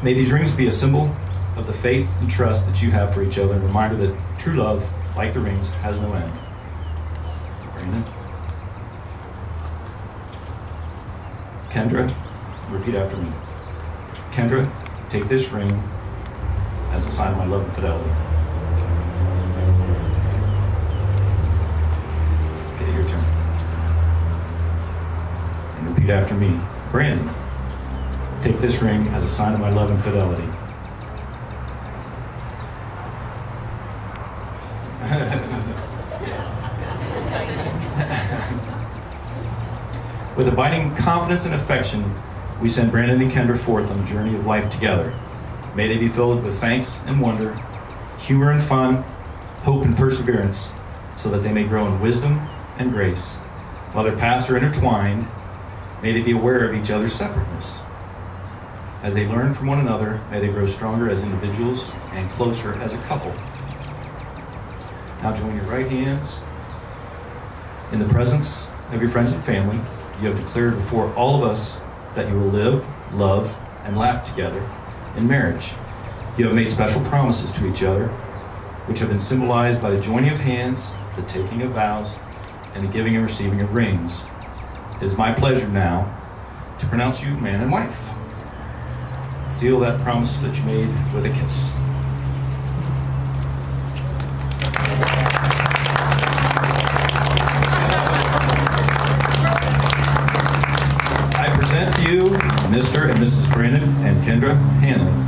May these rings be a symbol of the faith and trust that you have for each other, and a reminder that true love, like the rings, has no end. Brandon. Kendra, repeat after me. Kendra, take this ring as a sign of my love and fidelity. Okay, your turn. And repeat after me. Brandon, take this ring as a sign of my love and fidelity. With abiding confidence and affection, we send Brandon and Kendra forth on the journey of life together. May they be filled with thanks and wonder, humor and fun, hope and perseverance, so that they may grow in wisdom and grace. While their paths are intertwined, may they be aware of each other's separateness. As they learn from one another, may they grow stronger as individuals and closer as a couple. Now join your right hands. In the presence of your friends and family, you have declared before all of us that you will live, love, and laugh together in marriage. You have made special promises to each other, which have been symbolized by the joining of hands, the taking of vows, and the giving and receiving of rings. It is my pleasure now to pronounce you man and wife. Seal that promise that you made with a kiss. I present to you Mr. and Mrs. Brandon and Kendra Hanlon.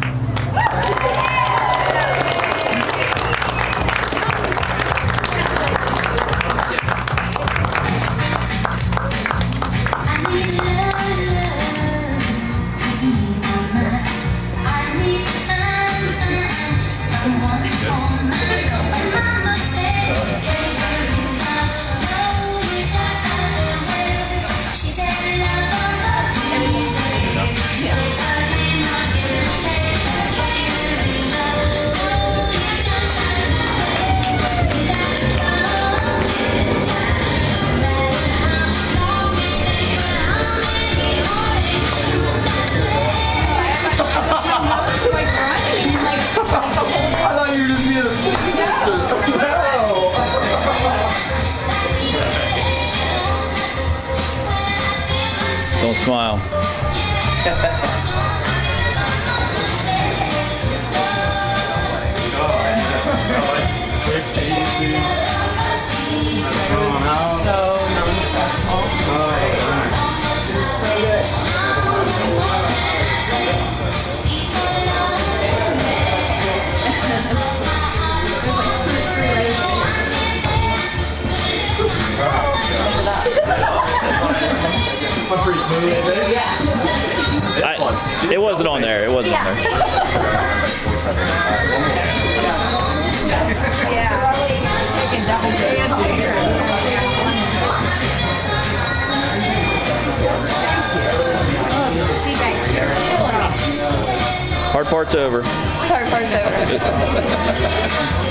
Don't smile. It wasn't on there. It wasn't on there. Hard part's over. Hard part's over.